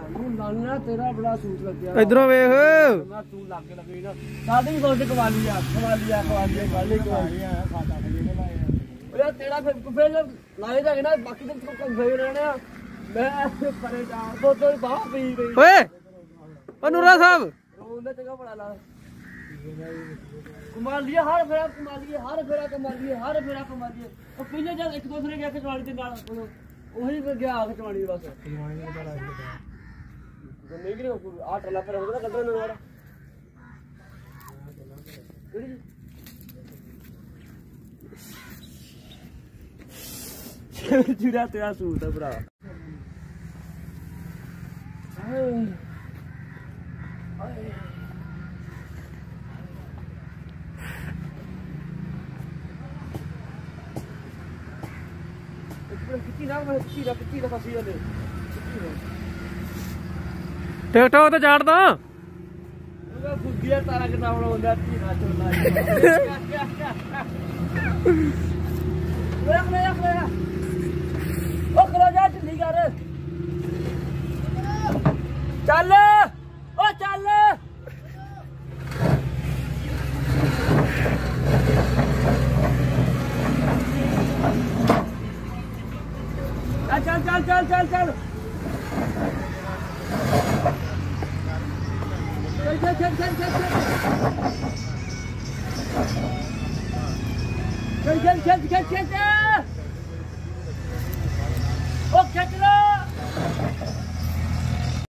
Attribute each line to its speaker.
Speaker 1: नाना तेरा बड़ा सूट लग गया
Speaker 2: इधरों वेख
Speaker 1: मैं तू लागे लगे ना साडी भी कोशिश कवाली आ कवाली खाता यार तेरा फिर लाए जाके ना बाकी तो कंफे रहने मैं परे जा बोतल बाह पी गई
Speaker 2: ओए ओ नूरा साहब
Speaker 1: रोंदे जगह बड़ा ला कमालिए हर फेरा कमालिए हर फेरा कमालिए हर फेरा कमालिए और पहले जब एक दूसरे के चवाड़ी दे नाल वही पे गया आके चवाड़ी बस चवाड़ी में चला तो नहीं गिरे आ टला पर होगा कदर ना वाला जुड़ा तेरा सूट है भरा
Speaker 2: टिकटॉक तो चाड़ दो
Speaker 1: तारा किताबड़ा होता चल ओ चल चल चल चल चल चल चल चल चल चल चल चल चल चल चल चल ओ खींच लो